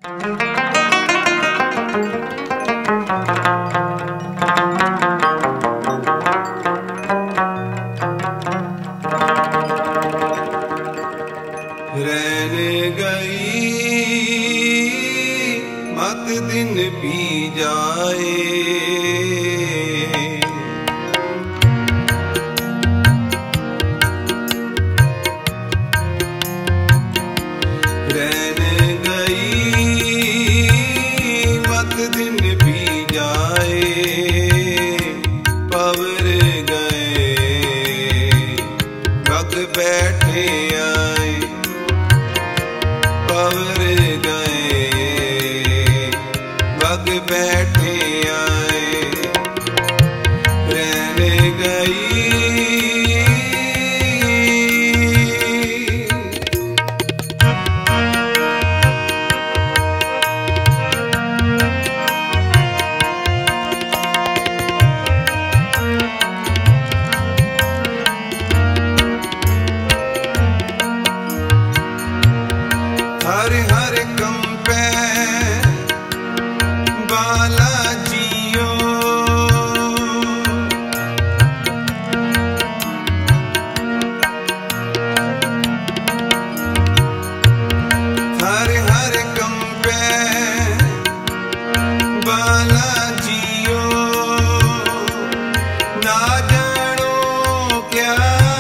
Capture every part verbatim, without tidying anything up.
रहने गई मत दिन भी जाए, रहने गई मत दिन भी जाए, पवर गए वक्त बैठे आए, पवर गए वग बैठे आए, रहने गई हर हर कंपे बालाजियो, हर हर कंपे बालाजियो, ना जानो क्या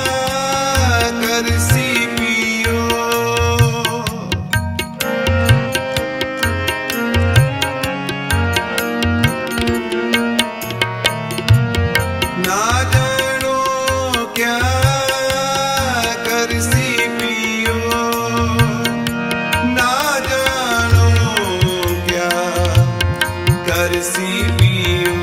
कर सी पियो, ना जानो क्या कर सी पियो, ना जानो क्या कर सी पियो,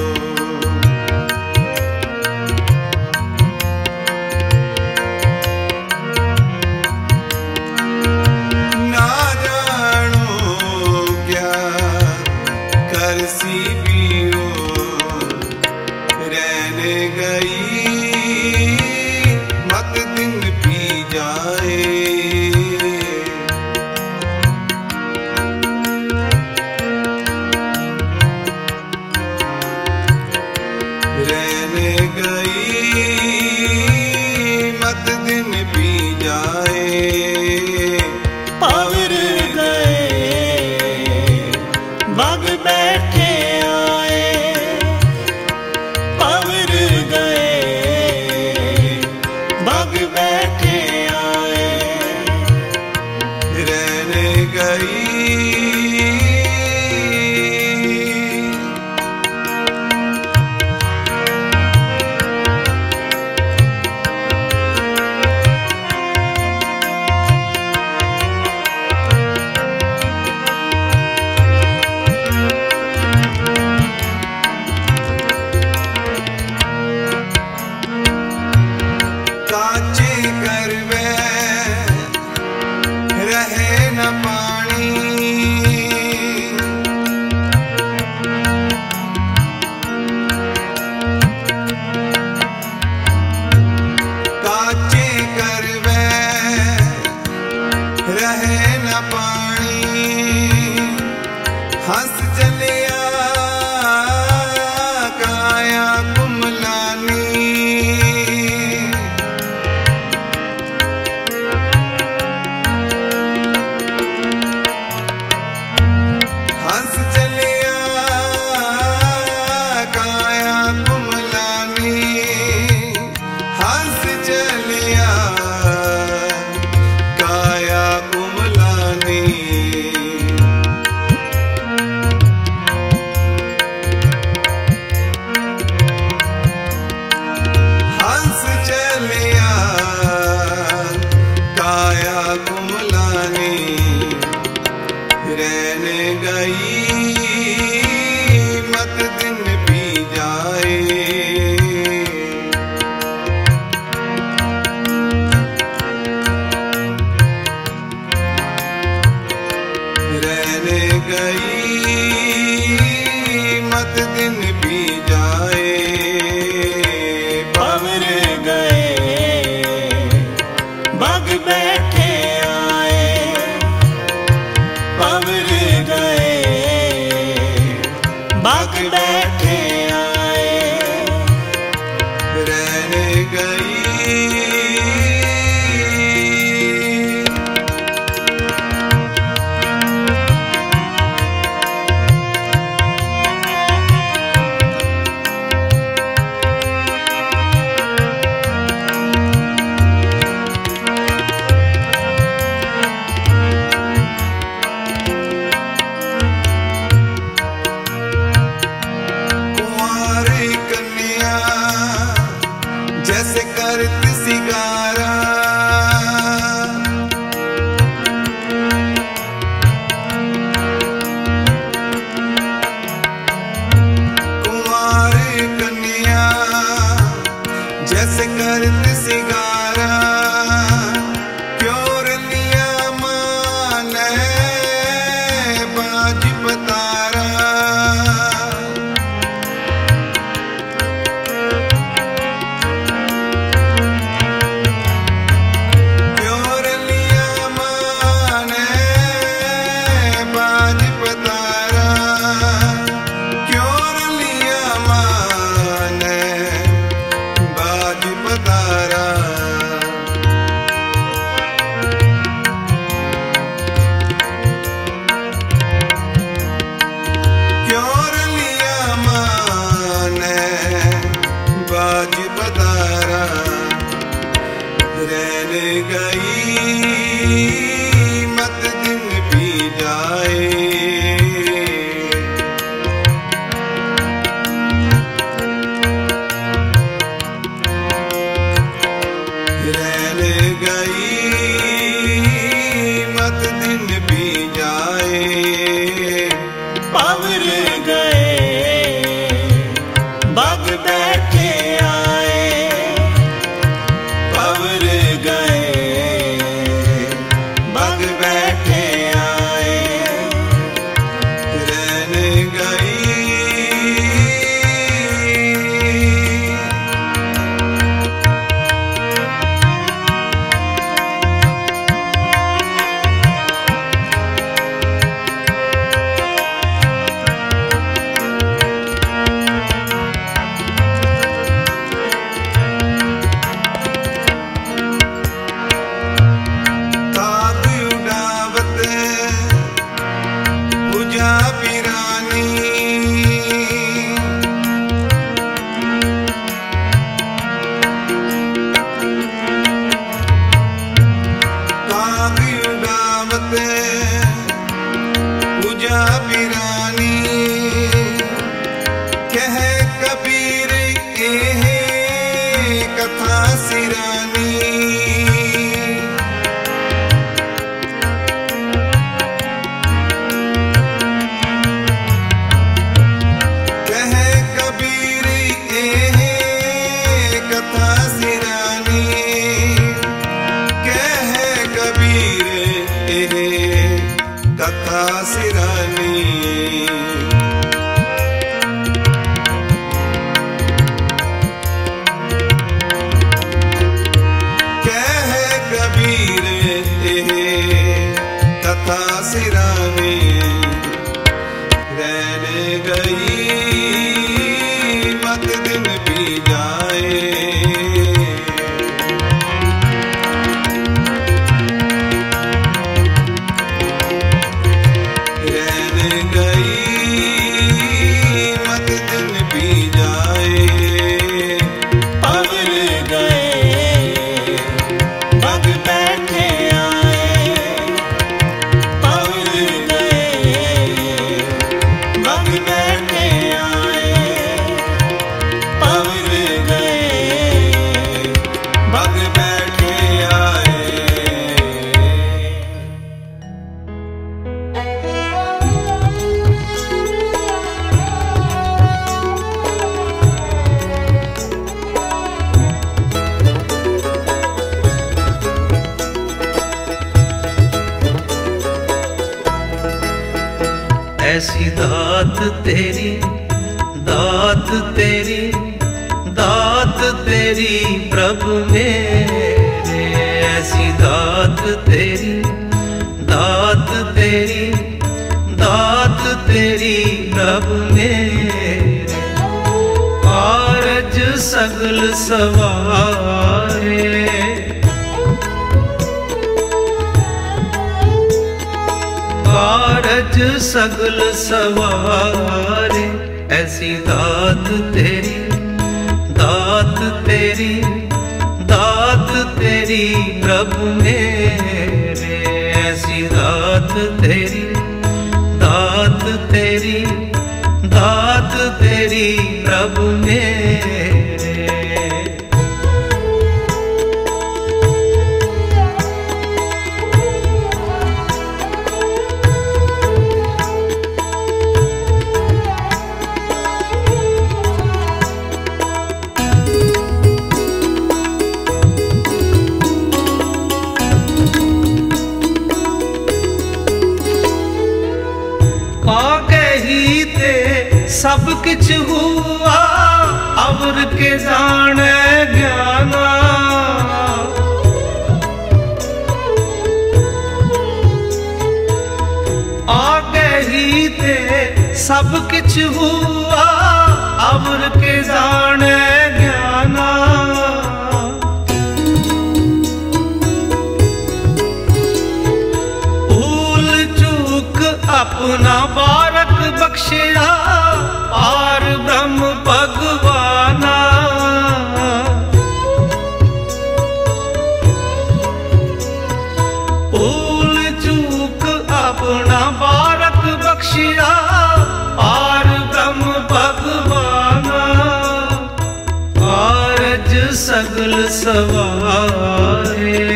ना जानो क्या कर सी पियो, रहने गई मत दिन भी जाए, रहने गई मत दिन भी जाए, पवर गए वग बैठे आए, पवर गए वग बैठे आए, रहने गई काचे करवे रहे न पानी, काचे करवे रहे न पानी, हंस चलिया काया कुमलानी, हंस चलिया काया कुमलानी, हंस चलिया काया कुमलानी, हंस चलिया काया कुमलानी, रहने गई मत दिन भी जाए, रहने गई मत दिन भी जाए, पवर गए वग बैठे आए, पवर बग बैठे आए, रहने गई जैसे करती सिगारा, कुंवारी कन्या जैसे करती सिगारा, क्यों लिया माने बाज पतारा। रहने गई मत दिन भी जाए, रहने गई मत दिन भी जाए। पवर गए बग बैठे आए, पवर गए बग बैठे आए, रहने गई पूजा पिरानी, कह कबीर ए कथा सिरानी। कह कबीर ए कथा सिरानी, कह कबीर ए कथा सिरानी। कह कबीर ए कथा सिरानी, रहने गई मत दिन भी जाए। ऐसी दात तेरी, दात तेरी, दात तेरी प्रभु मेरे। ऐसी दात तेरी, दात तेरी, दात तेरी प्रभु मेरे। सगल सवारे। कारज सगल सवारे, ऐसी दात तेरी, दात तेरी, दात तेरी प्रभु मेरे। ऐसी दात तेरी, दात तेरी, दात तेरी प्रभु मेरे। सब किछ हुआ अवर के जाने ज्ञाना। आगे ही ते सब किछ हुआ अवर के जाने ज्ञाना। भूल चूक अपना बारक बख्शिया पार ब्रह्म भगवाना। भूल चूक अपना बारक बख्शिया पार ब्रह्म भगवाना। कारज सगल सवारे,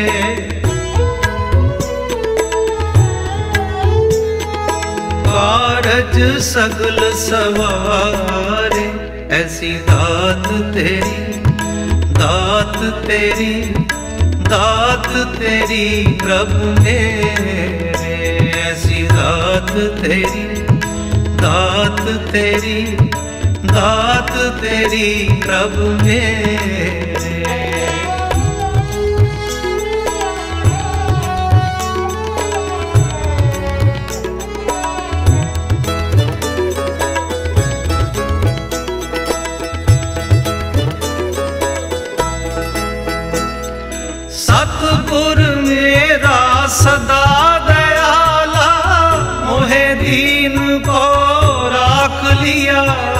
कारज सगल सवारे। ऐसी दात तेरी, दात तेरी, दात तेरी प्रभु मेरे। ऐसी दात तेरी, दात तेरी, दात तेरी प्रभु मेरे। सतगुर मेरा सदा दयाला, मोहे दीन को राख लिया।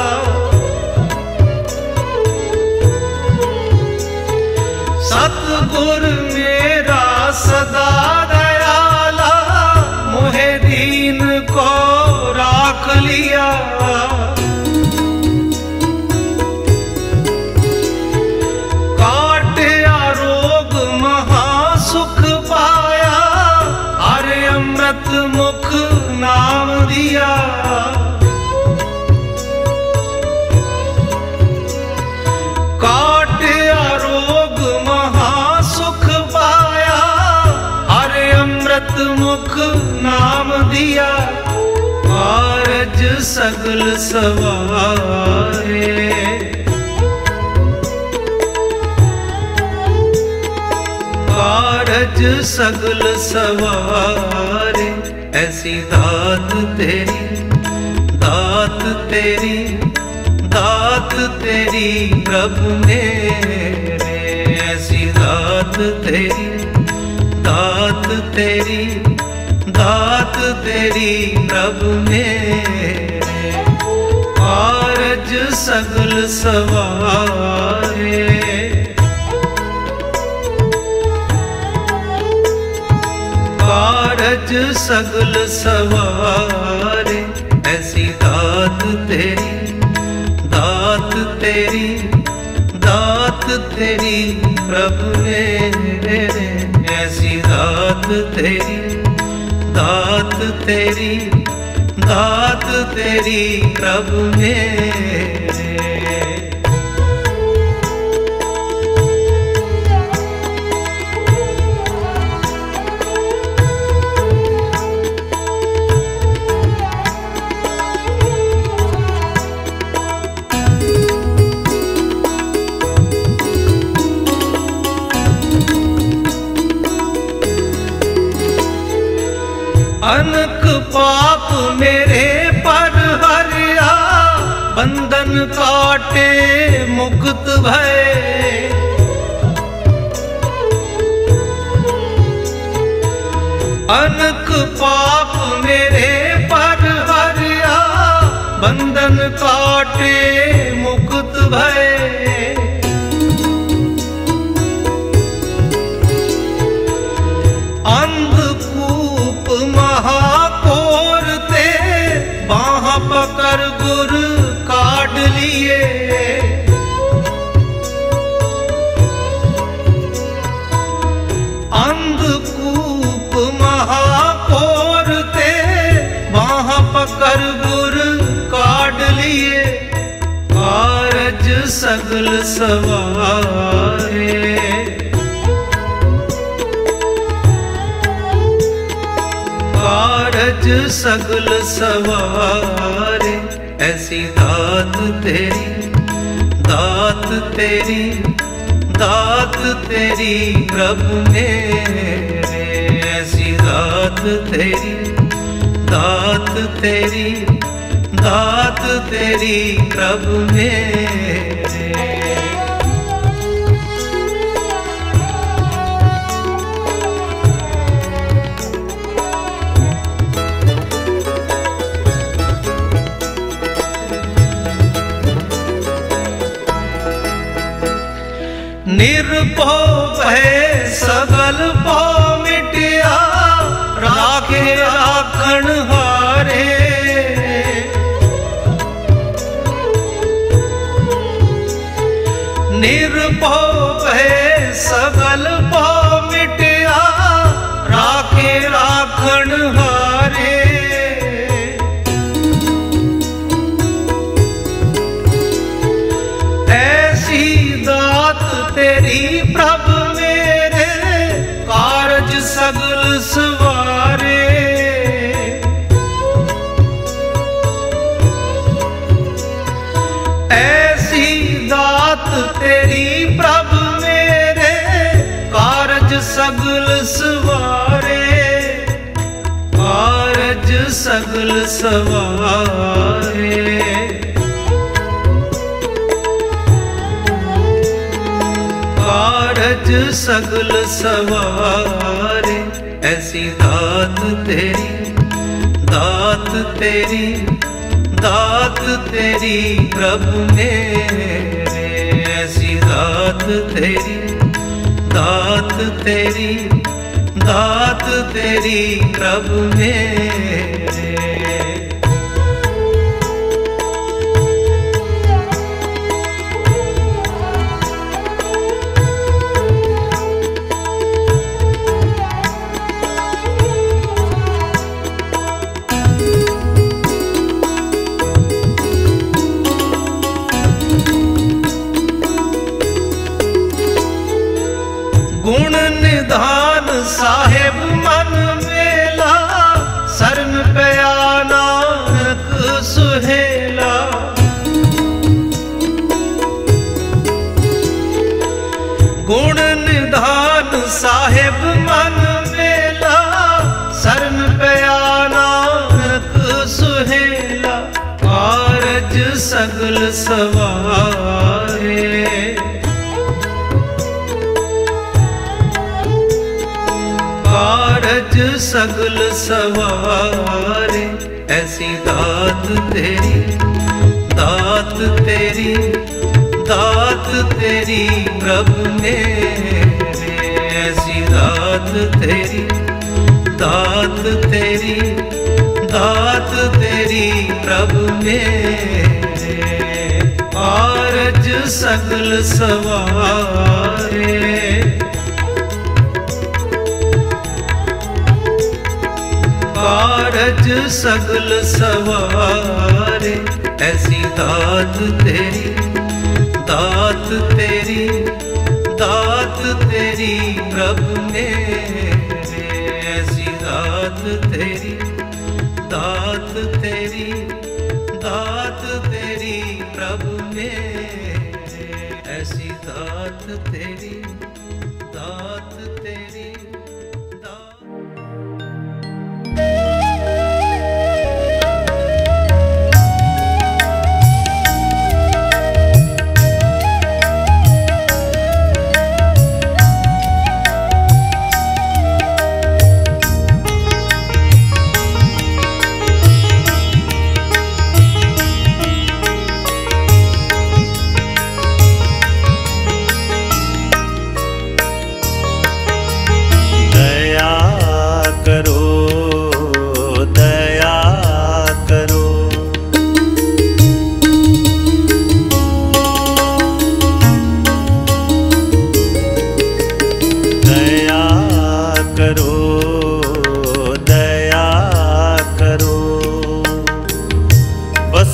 सतगुर मेरा सदा दयाला, मोहे दीन को राख लिया। मुख नाम दिया। काटिया रोग महासुख पाया, हरे अमृत मुख नाम दिया। कारज सगल सवारे, कारज सगल सवारे। ऐसी दात तेरी, दात तेरी, दात तेरी प्रभु मेरे। ऐसी दात तेरी, दात तेरी, दात तेरी प्रभु मेरे। कारज सगल सवारे, कारज सगल सवारे। ऐसी दात तेरी, दात तेरी, दात तेरी प्रभु मेरे। ऐसी दात तेरी, दात तेरी, दात तेरी प्रभु मेरे। अनक पाप मेरे पर हरिया, बंधन काटे मुक्त भय। अनक पाप मेरे पर हरिया, बंधन काटे मुक्त भय। अंधकूप महाकोर ते बाह पकड़ गुर काट लिए। अंधकूप महाकोर ते बाह पकड़ गुर काट लिए। कारज सगल सवारे, कारज सगल सवारे। ऐसी दात तेरी, दात तेरी, दात तेरी प्रभु मेरे। ऐसी दात तेरी, दात तेरी, दात तेरी प्रभु मेरे। निर्भव भय सगल भव मिटिया, राखे राखण हारे। निर्भव भय सगल भव मिटिया, राखे राखण हारे। ऐसी दात तेरी प्रभ मेरे, कारज सगल सवारे। ऐसी दात तेरी प्रभ मेरे, कारज सगल सवारे। कारज सगल सवारे। कारज सगल सवारे। ऐसी दात तेरी, दात तेरी, दात तेरी प्रभु मेरे। ऐसी दात तेरी, दात तेरी, दात तेरी प्रभु मेरे। गुण निधान साहेब मन मेला, शरण पया नानक सुहेला। गुण निधान साहेब मन मेला, शरण पया नानक सुहेला। कारज सगल सवारे। कारज सगल सवारे। ऐसी दात तेरी, दात तेरी, दात तेरी प्रभु मेरे। ऐसी दात तेरी, दात तेरी, दात तेरी प्रभु मेरे। कारज सगल सवारे। कारज सगल सवारे। ऐसी दात तेरी, दात तेरी, दात तेरी प्रभु मेरे। ऐसी दात तेरी, दात तेरी, दात तेरी प्रभु मेरे। ऐसी दात तेरी, दात तेरी, दात।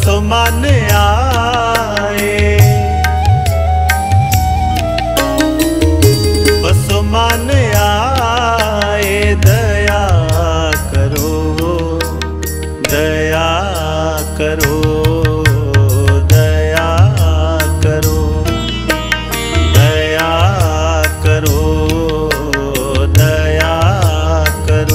बसो मन आए, बसो मन आए, दया करो, दया करो, दया करो, दया करो, दया करो।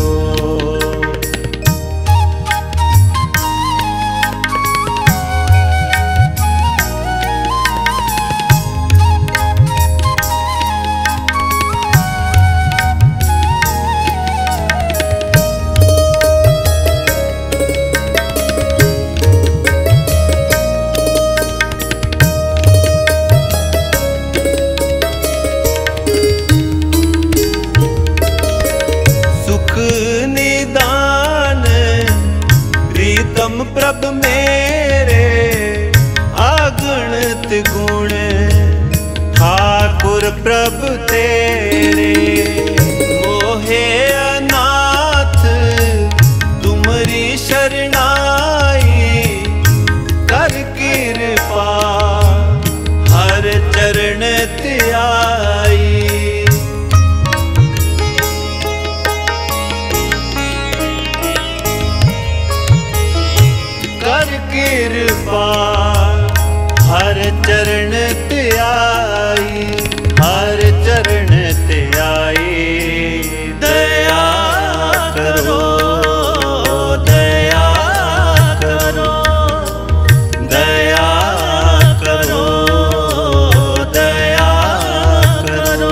प्रभ मेरे अगणित गुण, ठाकुर प्रभ तेरे मोहे अनाथ, तुमरी शरणाई कर कृपा, हर चरण त्याई। कृपा हर चरण त्याई, हर चरण त्याई। दया करो, दया करो, दया करो, दया करो।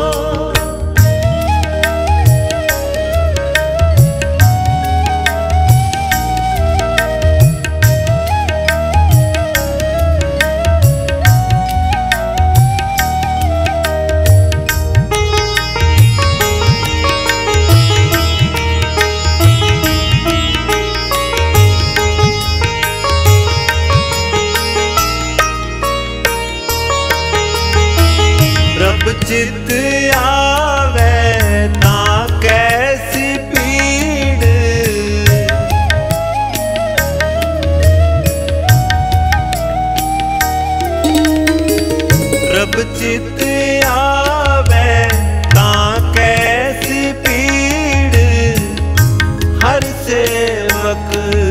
चित आवे तां कैसी पीड़, प्रभ चित आवे तां कैसी पीड़, हर सेवक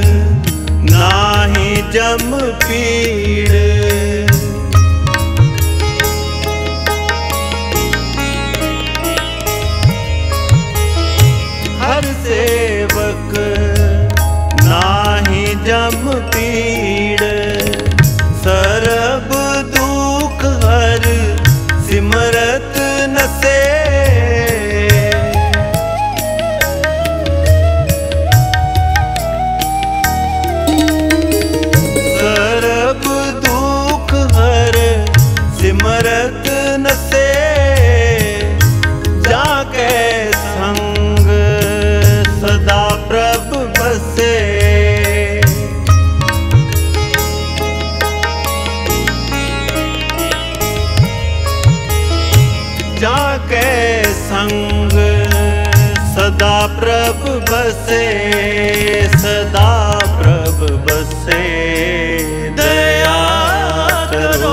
नाहीं जम पीड़। सेवक नाही जम पीड़, सरब दुख हर सिमरत नसे। सरब दुख हर सिमरत नसे, जाके संग सदा प्रभ बसे। जाके संग सदा प्रभ बसे, सदा प्रभ बसे। दया करो,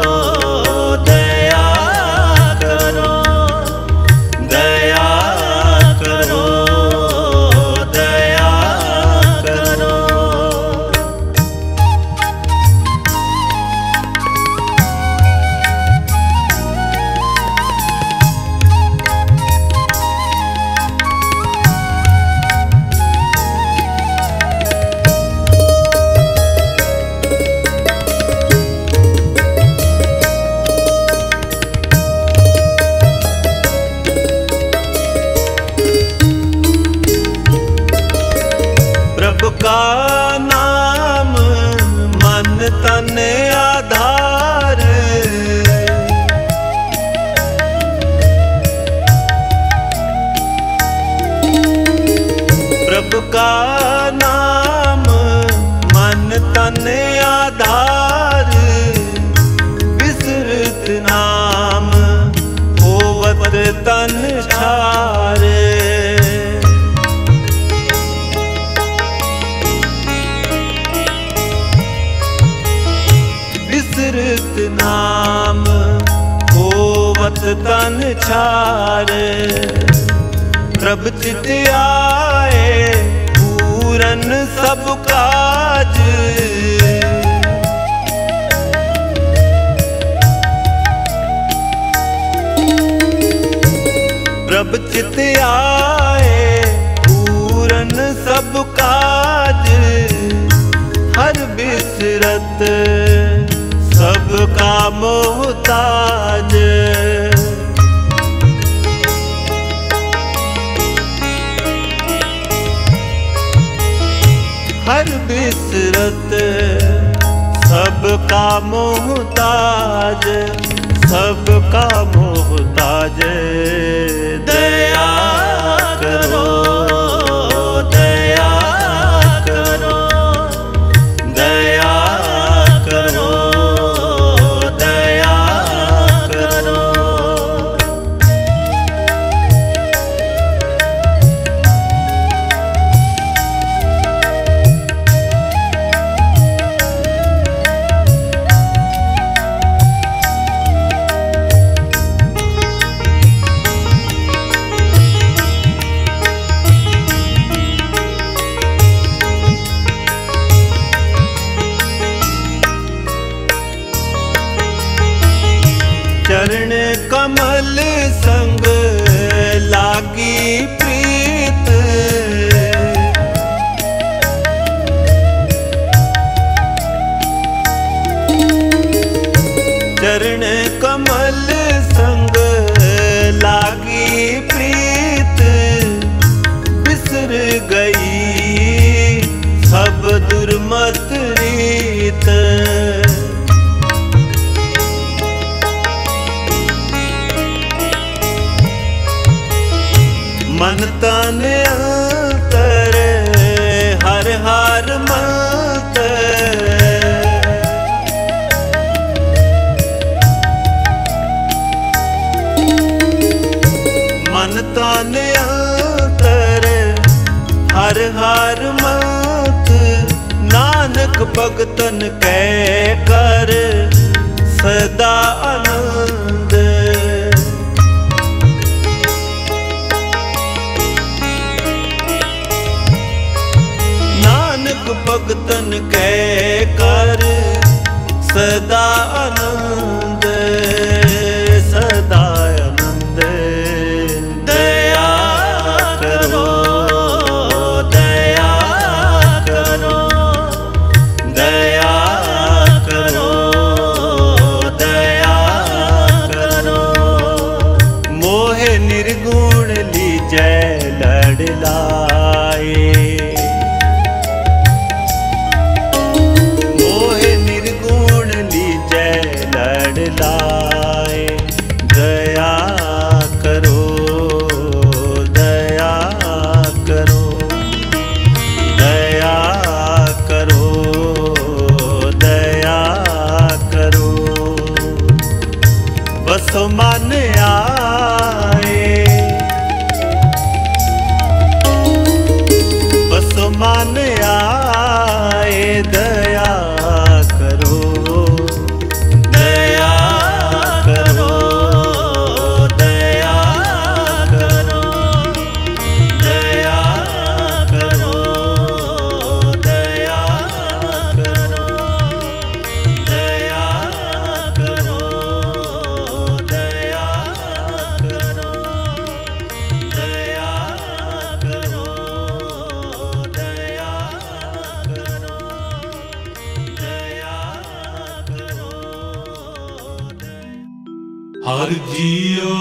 दया करो, दया करो, दया करो। का नाम मन तन आधार, प्रभु का नाम मन तन आधार, विसृत नाम होवत तन छार। अमृत नाम होवत तन छार। प्रभ चित आए पूरन सब काज। प्रभ चित आए पूरन सब काज। हर बिसरत सबका मोहताज। हर बिसरत सबका मोहताज। सबका मोहताज। दया करो दया करो दया करो दया करो। चरण कमल संग लागी प्रीत। चरण कमल संग लागी प्रीत। बिसर गई सब दुर्मत रीत। मन तन अंतर हर हर मंत्र। मन तन अंतर हर हर मंत्र। नानक भगतन कै कर सदा आनंद। भगतन कै कर सदा आनंद। सदा आनंद। दया करो दया करो दया करो दया करो। मोहे निर्गुण लीजै लड़ लाए। लाए। दया करो दया करो दया करो दया करो। बस मन आए बस मन आए। दया करो दया करो दया करो दया करो दया करो दया करो दया करो दया करो दया करो दया करो। हर जियो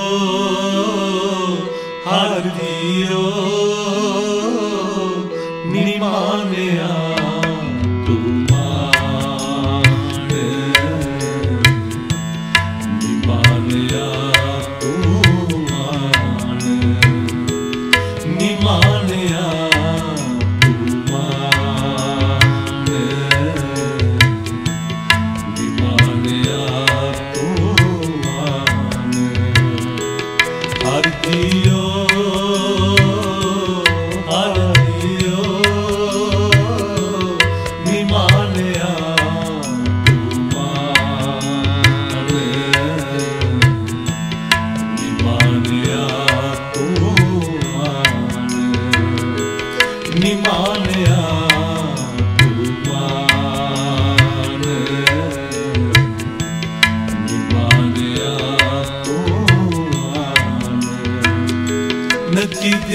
हर जियो निमानिया तू मान। निमानिया तू मान। निमानिया तू मान। निमानिया तू मान। हर जियो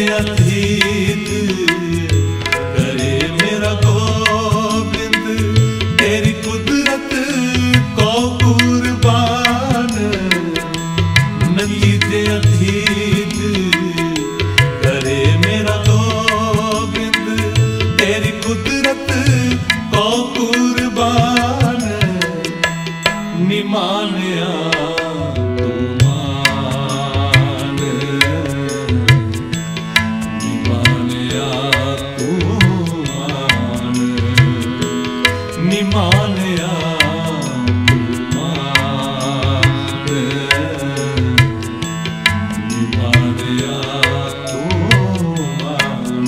अतीत करे मेरा गोविंद, तेरी कुदरत को कुर्बान। नतीजे अतीत करे मेरा गोविंद, तेरी कुदरत को कुर्बान। निमानिया तू मान, निमानिया तू मान, निमानिया तू मान, निमानिया तू मान।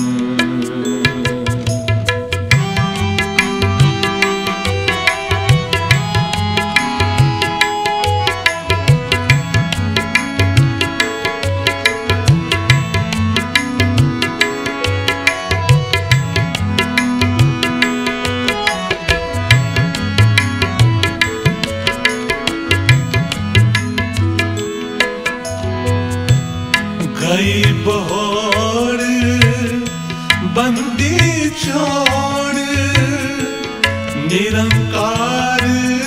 गई बहोर बंदी छोड़, निरंकार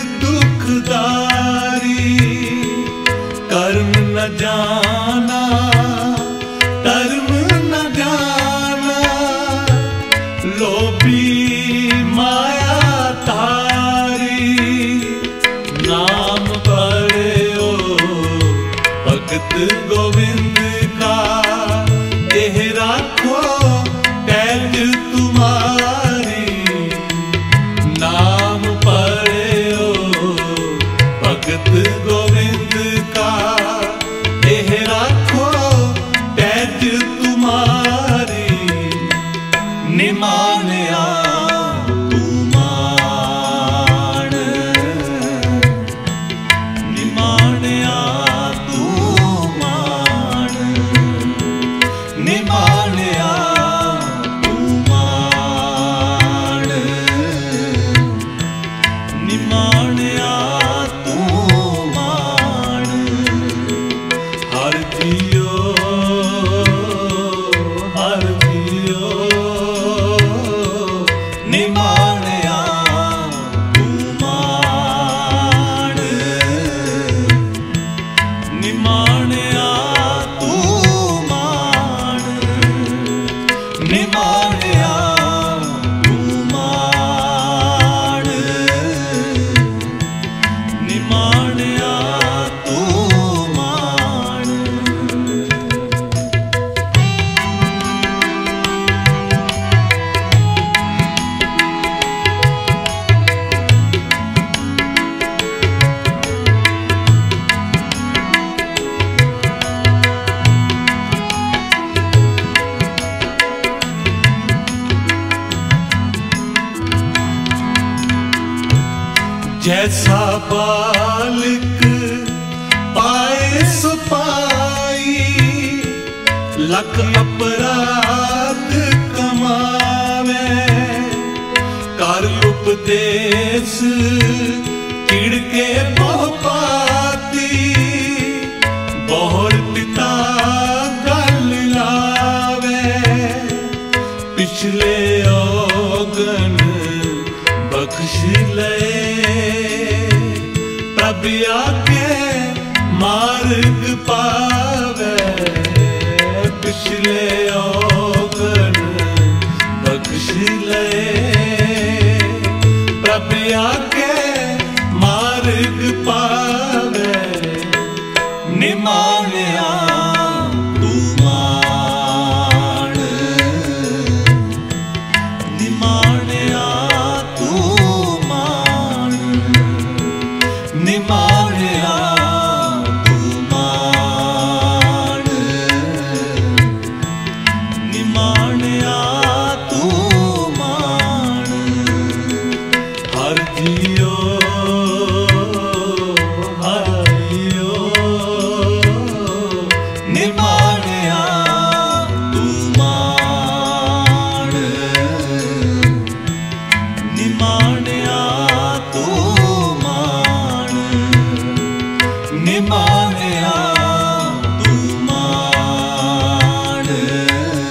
दुखदारी। कर्म न जाना धर्म न जाना, लोभी माया तारी। नाम पढ़े ओ भगत गोविंद का, देह राखो पैज तुम्हारी। नाम पढ़े ओ भगत गोविंद का, देह राखो पैज तुम्हारी। निमानिया तू मान, निमानिया तू मान, निमानिया तू मान, निमानिया तू मान। हर जियो हर जियो, निमानिया तू मान, निमानिया तू मान, निमानिया तू मान, निमानिया तू मान। जैसा बालिक पाए सो पाई, लख अपराध कमावे। कर उपदेश किड़के बहु पाती, बहुर पिता गल लावे। पिछले औगन बख्श ले, प्रभ आके मार्ग पावे। पिछले औगन बख्श ले, प्रभ आके मार्ग पावे। निमानिया तू मान, निमानिया तू मान, निमानिया तू मान, निमानिया तू मान। हर जियो हर जियो, निमानिया तू मान, निमानिया तू मान, निमानिया तू मान,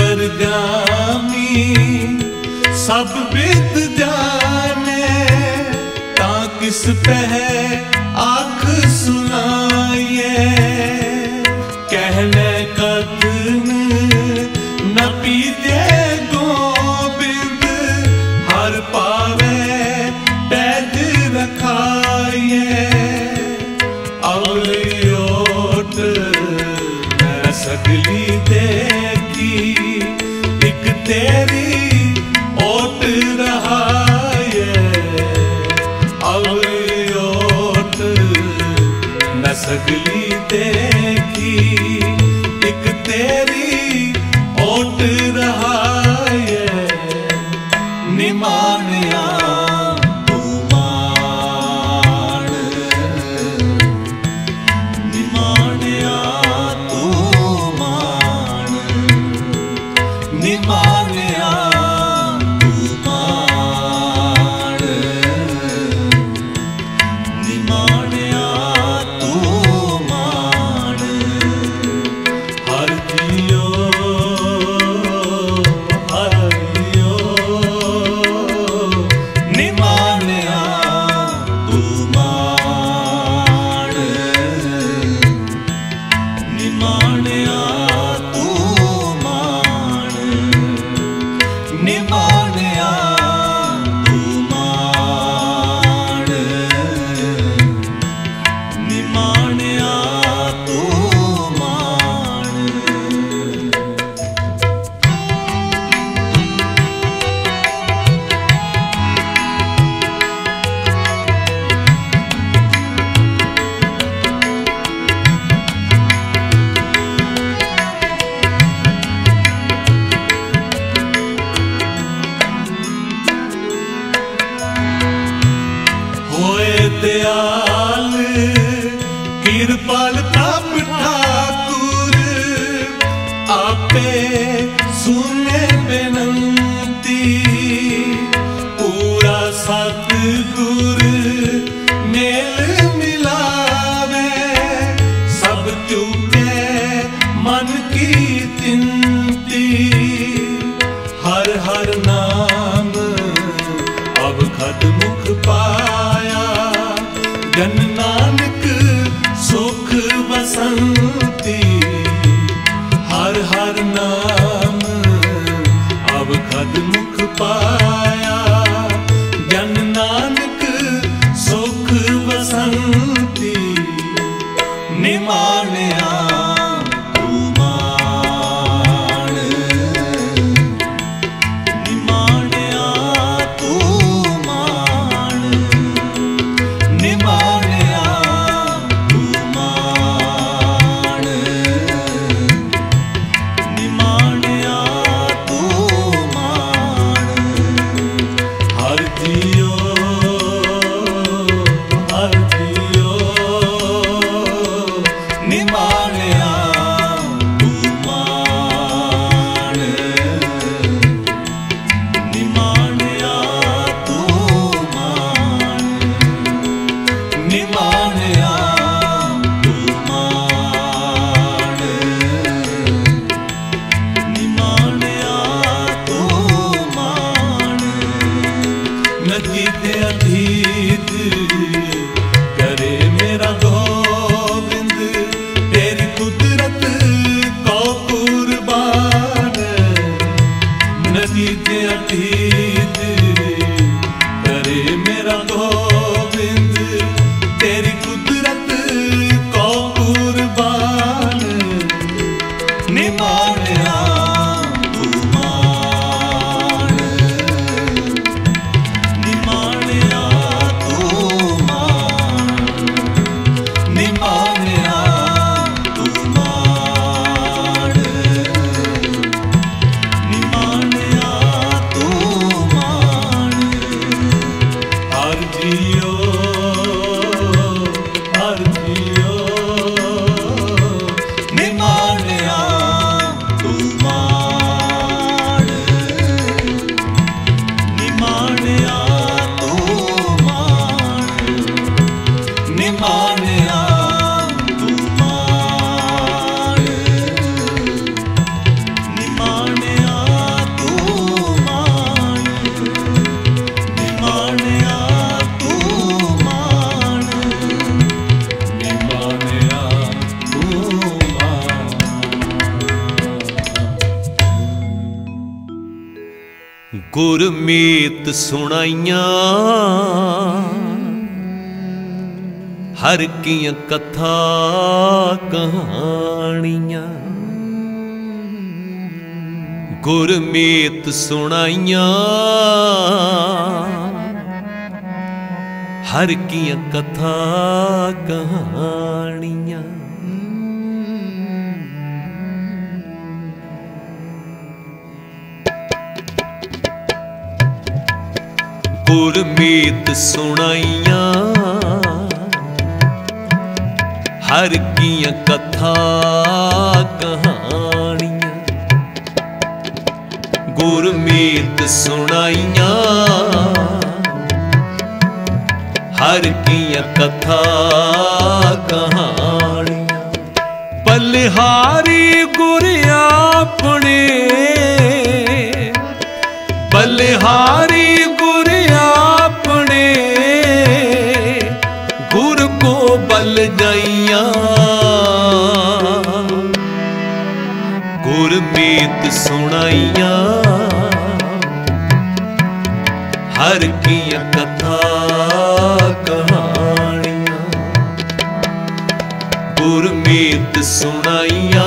अंतरगामी सब बिद जाने, ता किस पह आख सुनाइए। कहने कतन न पीते गोबिंद, हर पावे पैद रखाइए। अवली ओट मैं सगली देखी, एक तेरी ओट रहाए। अवली ओट मैं सगली देखी, एक तेरी ओट रहाए। निमानिया तू मान, निमानिया तू मान, निमानिया तू मान, निमानिया तू मान। हर जियो हर जियो, निमानिया तू मान, निमानिया तू मान, निमानिया तू मान, निमानिया तू मान। होए दयाल किरपाल प्रभ ठाकुर, आपे सुने बेनंती। पूरा सतगुर मेल मिलावे, सब चूके मन की चिंती। हर हर नाम अब खद मुख पाया, जन नानक सुख बसंती। हर हर नाम अब खद मुख पाया, जन नानक सुख बसंती। निमानिया तू मान, निमानिया तू मान, निमानिया तू मान, निमानिया तू मान। हर जियो हर जियो, निमानिया तू मान, निमानिया तू मान, निमानिया तू मान, निमानिया तू मान। नदी ते अधीत करे मेरा गोविंद, तेरी कुदरत को कुर्बान। नदी ते अधीत करे मेरा गोविंद, तेरी कुदरत को कुर्बान। निमानिया तू मान, निमानिया तू मान, निमानिया तू मान, निमानिया तू गुरमीत सुनाइयां हर कियां कथा कहानियां, गुरमीत सुनाइयां हर कियां कथा कहानियां। गुरमीत सुनाइयां हर कियां कथा कहानियां, गुरमीत सुनाइयां हर कियां कथा कहानियां। बलिहारी गुर अपने, बलिहारी गुर अपने, गुर को बल जाइया। गुरमीत सुनाइया हर कियां कथा कहानियां, गुरमीत सुनाइया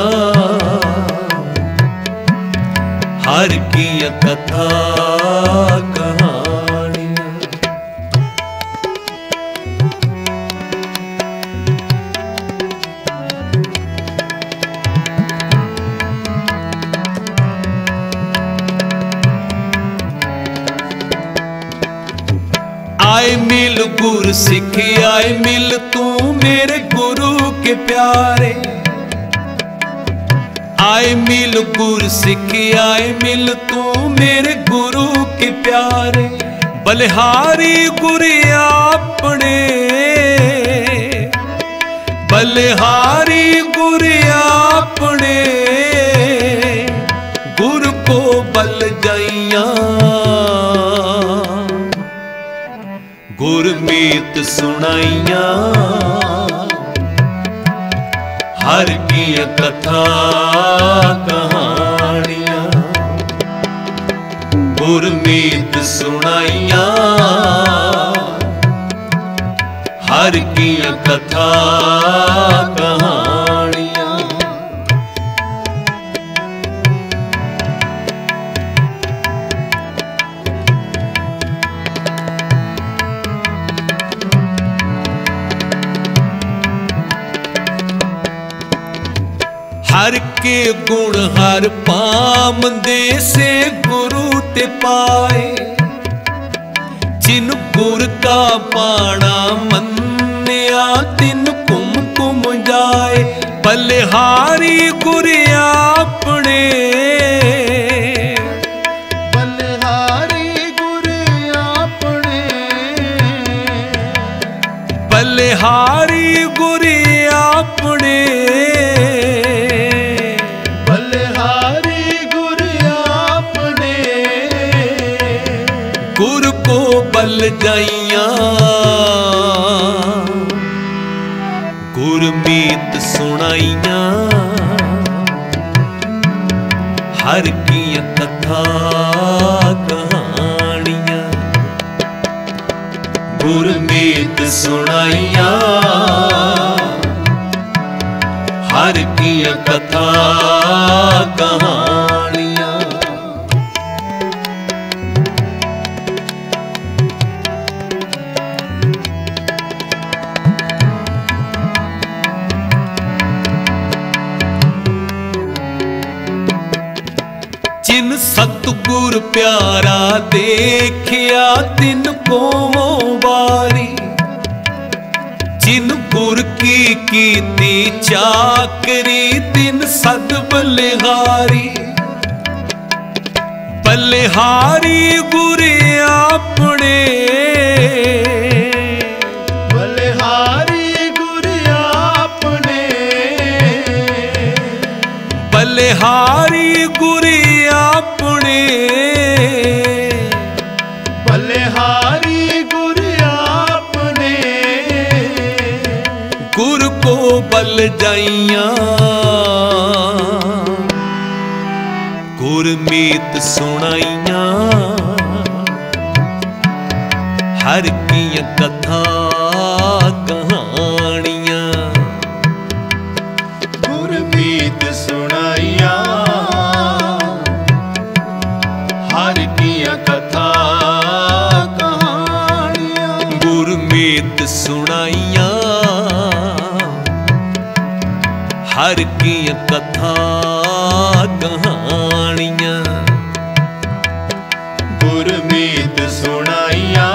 हर कियां कथा कहानियां। आए मिल गुर सिख, आए मिल तू मेरे गुरु के प्यारे। आए मिल गुर सिख, आए मिल तू मेरे गुरु के प्यारे। बलिहारी गुर अपने, बलिहारी गुर अपने, गुर को बल जाइया। गुरमीत सुनाइया हर कियां कथा कहानियां, गुरमीत सुनाइया हर कियां कथा कहानियां। हर के गुण हर पाम दे से गुरु ते पाए। जिन गुर का पाना मन्या तिन कुम कुम जाए। बलिहारी गुर अपने, बलिहारी गुर अपने, बलिहारी गुर अपने, गुर को बल जाइया। गुरमीत सुनाइया हर कियां कथा कहानियां, गुरमीत सुनाइया हर कियां कथा कहानियां। जिन सतगुर प्यारा देखिया तिन को बारी। जिन गुर की कीती चाकरी तिन सद बलिहारी। बलिहारी गुर अपने, बलिहारी गुर अपने, बलिहारी गुर अपने, बलिहारी गुर अपने, गुर को बल जाइया। गुरमीत सुनाइया हर कीयां कथा कहानियां गुरमीत सुनाइया हर कीयां कथा कहानियां गुरमीत सुनाइया हर कीयां कथा कहानियां गुरमीत सुनाइया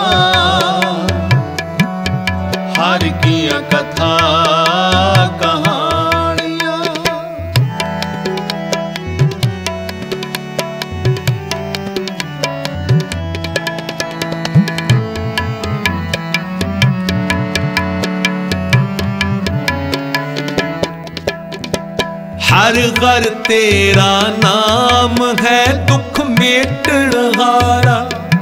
हर कीयां कथा कहानियां हर घर तेरा नाम है दुख मेटण हारा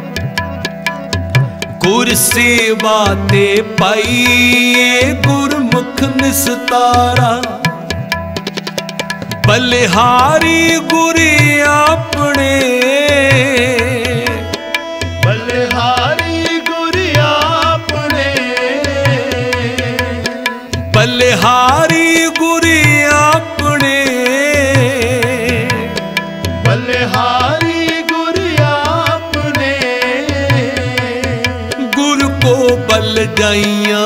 गुर सेवा ते पाइए गुरमुख निस्तारा बलिहारी गुरु अपने बलिहारी गुरु अपने बलिहारी गुरु अपने बलिहारी गुरु अपने गुरु को बल जाइया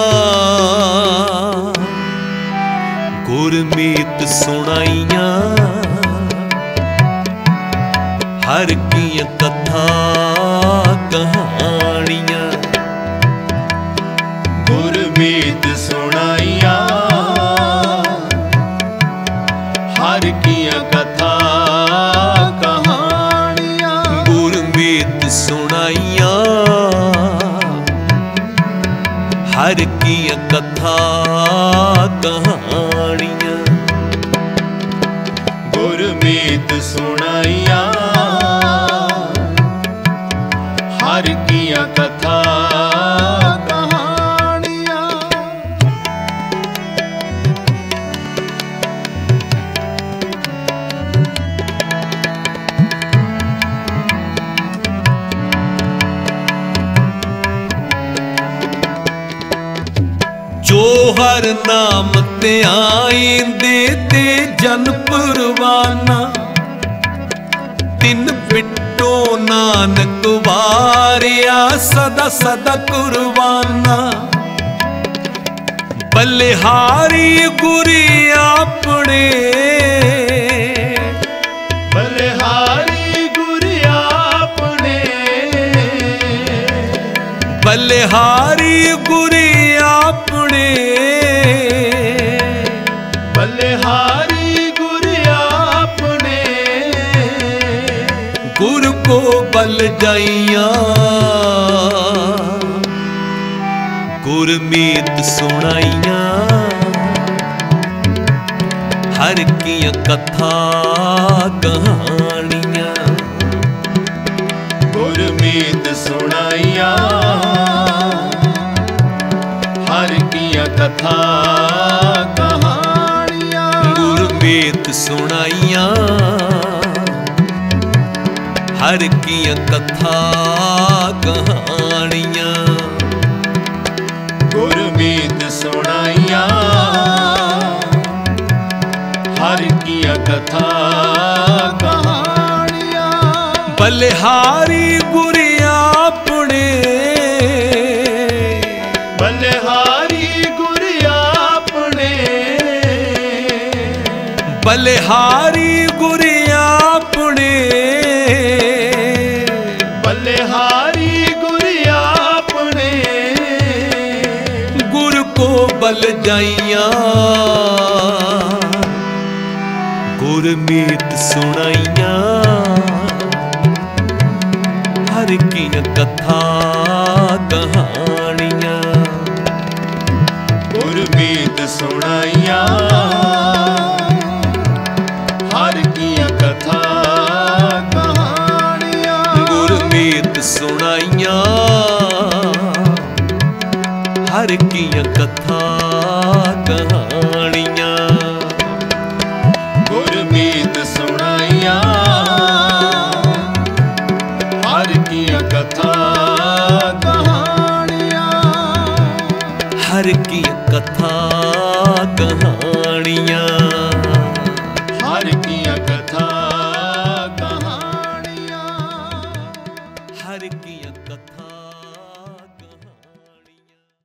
गुरमीत सुनाइया हर कीयां कथा कहानियां गुरमीत सुनाइया हर कीयां कथा कहानियां गुरमीत सुनाइया हर कीयां कथा कहानियां गुरमीत सुनाइया हर कीयां कथा कहानियां जो हर नाम ते आईंदे ते जन परवाना तिन बिटो नानक वारिया सदा सदा कुर्बाना बलिहारी गुरु अपने बलिहारी गुरु अपने बलिहारी गुरु अपने बलिहारी गुरु अपने गुरु को बल जाइया गुरमीत सुनाइया हर कीयां कथा कहानियां गुरमीत सुनाइया हर कीयां कथा कहानियां गुरमीत सुनाइया हर कीयां कथा कहानियां गुरमीत सुनाइया हर कीयां कथा कहानियां बलिहारी गुरु अपने बलिहारी गुरु अपने बलिहारी गुरु अपने बलिहारी गुरु अपने गुरु को बल जाइया गुरमीत सुनाइया हर कीयां कथा कहानियां गुरमीत सुनाइया हर कीयां कथा कहानियां गुरमीत सुनाइया हर कीयां कथा कहानियां गुरमीत सुनाइया हर कीयां कथा ਸੁਣਾਣੀਆਂ।